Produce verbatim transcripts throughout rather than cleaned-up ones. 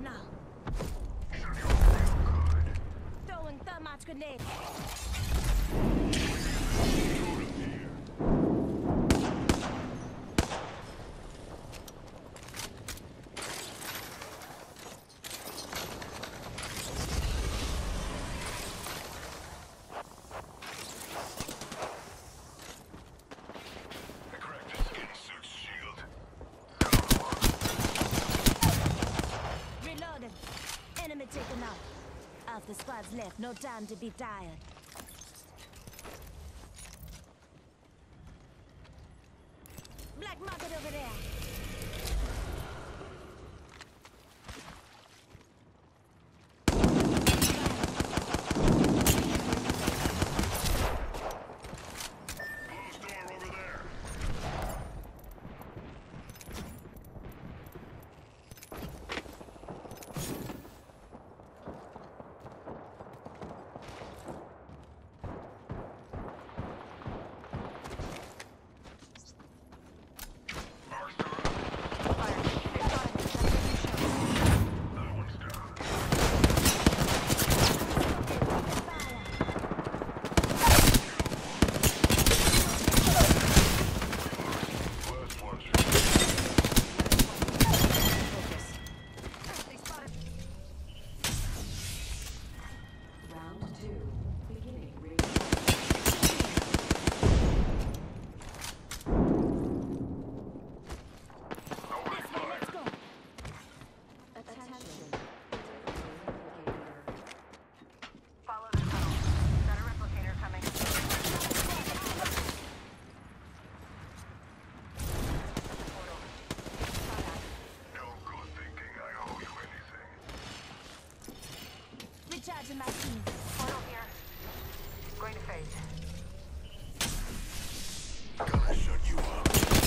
now. Throwing thermite grenade. Enemy taken out. Half the squad's left, no time to be tired. Black market over there. Recharging my team. Portal here. Going to phase. Gonna shut you up.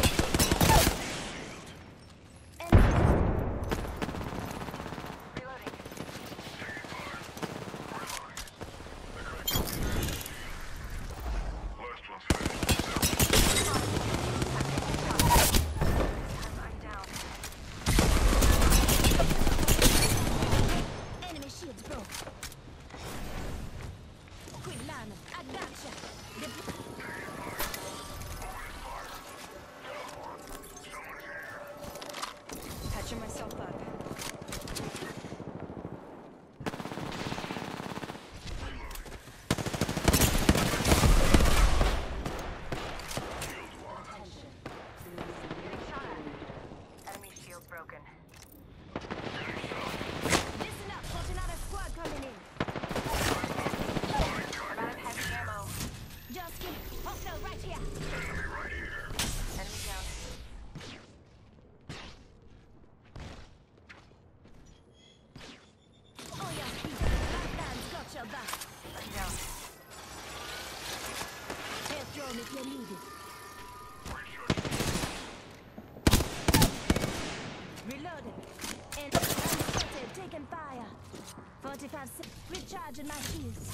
Reloading. I'm down. Enemy shields broke. Quick line, I gotcha. The Patching myself up. Getting shot at. Enemy shield broken. listen up, got another squad coming in. I'm out of heavy ammo. Just kidding. Hostile right here. Enemy down. Oh yeah, Lifelines got your back. I'm down. Air drone if you need it. Reloaded. And unspotted, taking fire. forty-five se- recharging my shields.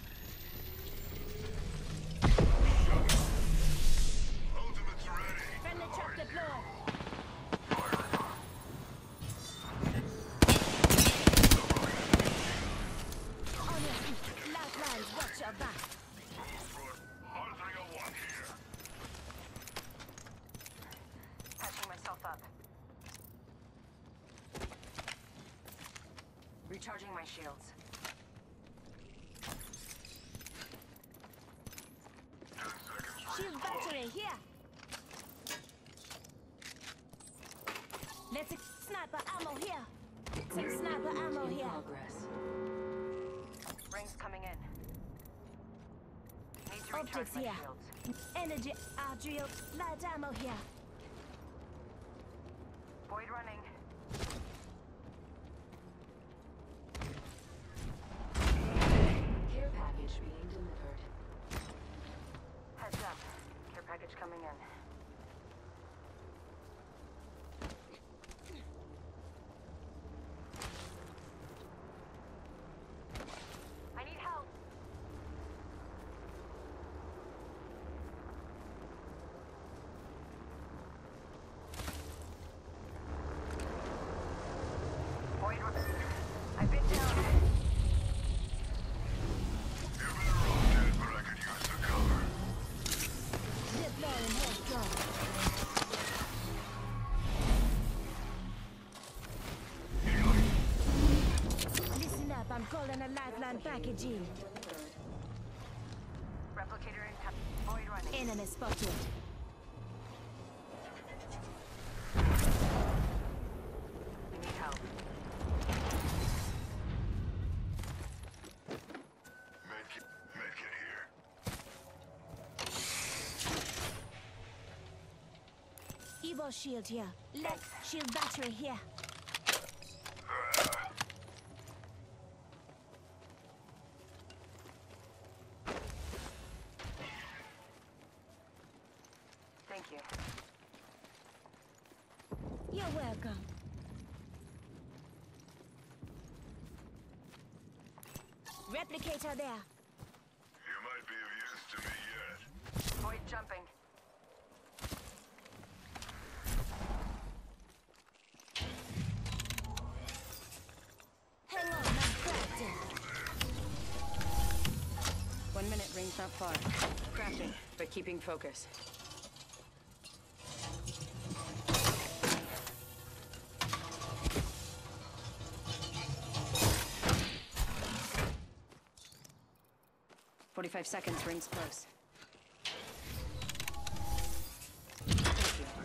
Ultimate's ready. Friendly truck deployed. On your feet. Lifelines got your back. Hunting a one here. Patching myself up. Recharging my shields. Shield battery here. Let's ex- sniper ammo here. Take sniper ammo here. Rings coming in. Need to recharge Optics my here. shields. Energy arterial light ammo here. Void running. Care package being delivered. Heads up. Care package coming in. I need help. and a lifeline package in. Replicator in touch. Void running. Enemy spotted. We need help. Medkit, medkit here. Evo shield here. Left shield battery here. Thank you. You're welcome. Replicator there. You might be of use to me yet. Void jumping. Hang on, I'm crafting. One minute, ring's not far. Crafting, but keeping focus. Forty-five seconds, rings close. Thank you.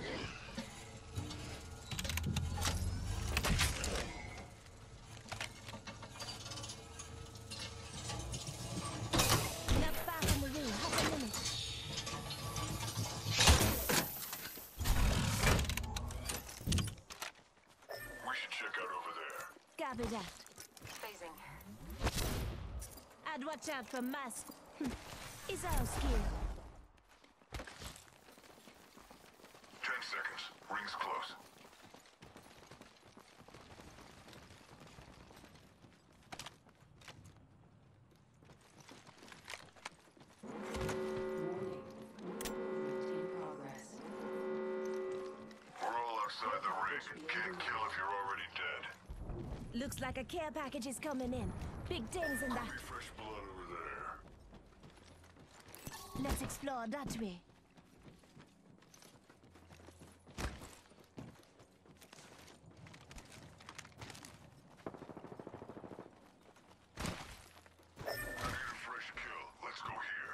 Not far from the ring. Half a minute. We should check out over there. Copy that. Phasing. I'd watch out for mask. Is our skill. Ten seconds. Ring's close. We're all outside the ring. Can't kill if you're already dead. Looks like a care package is coming in. Big things in that. Could be fresh blood over there. Let's explore that way. I need a fresh kill. Let's go here.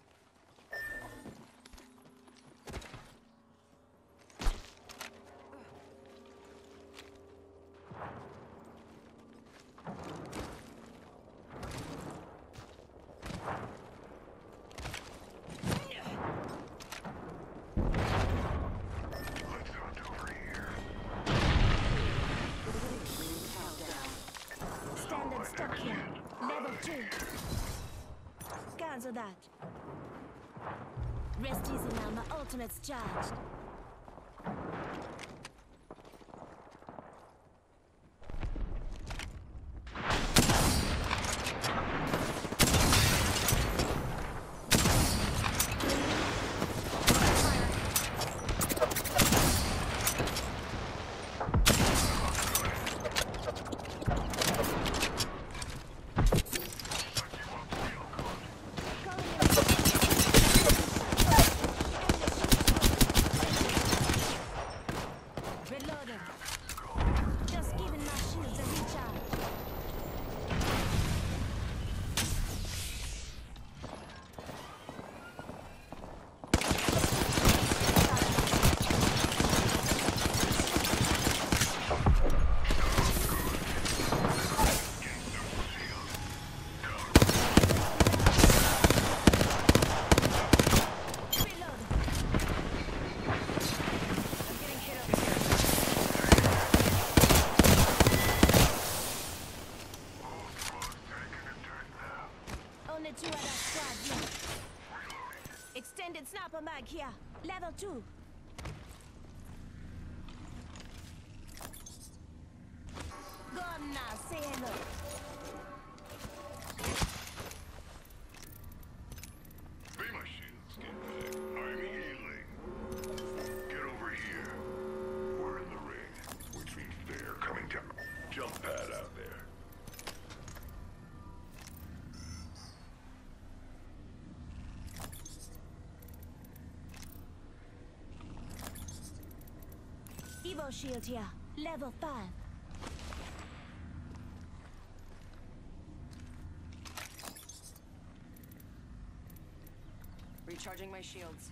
Let's hunt over here. Standard stock here. Level two. Cancel that. Rest easy now, my ultimate's charged. Reloading. Just giving my shields a recharge. Reloading. I'm getting hit over here. Both squads taking a turn now. Only two other squads left. Extended sniper mag here. Level two. Go on now, say hello. Be my shields, get back. I'm healing. Get over here. We're in the ring, which means they're coming down. Jump pad out there. Evo shield here. Level five. Recharging my shields.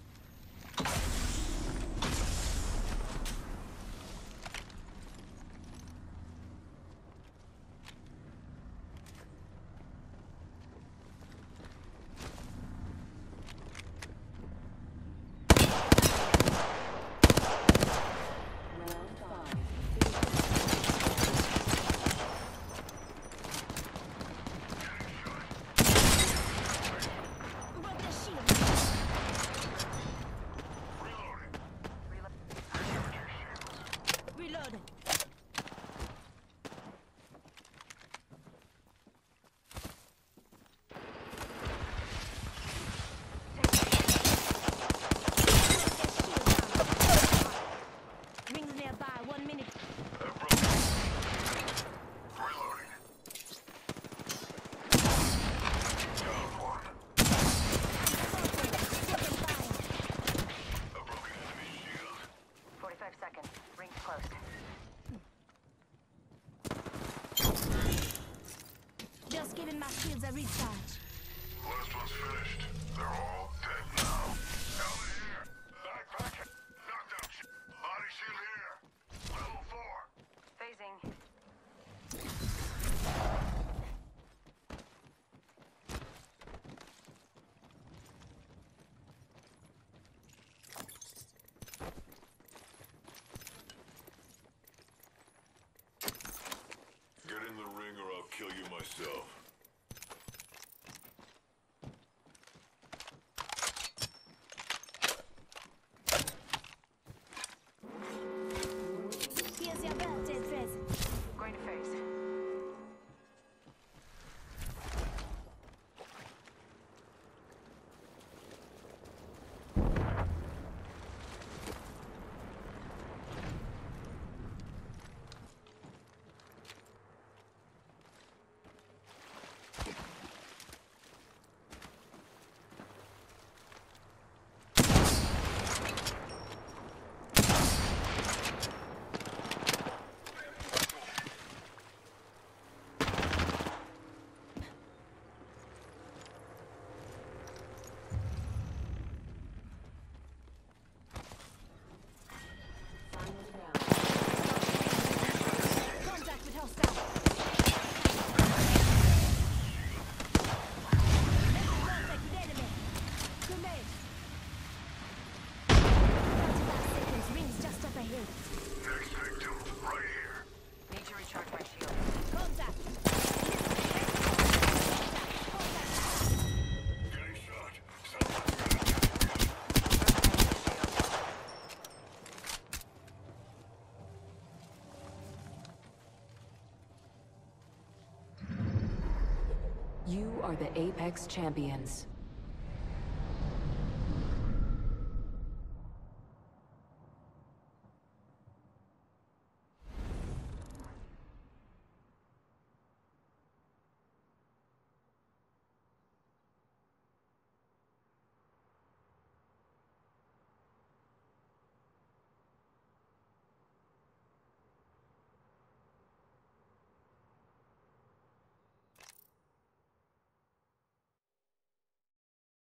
Just giving my shields a recharge. Last one's finished. They're all dead now. Out of here! Backpack! Knockdown sh- Body shield here! Level four! Phasing. Get in the ring or I'll kill you myself. Here's your birthday present. Going to phase. Contact with hostile. Contact with enemy. Grenade. thirty-five seconds. Rings just up ahead. Next victim, right here. Need to recharge my shield. Contact. Getting shot. Someone's gonna You are the Apex Champions.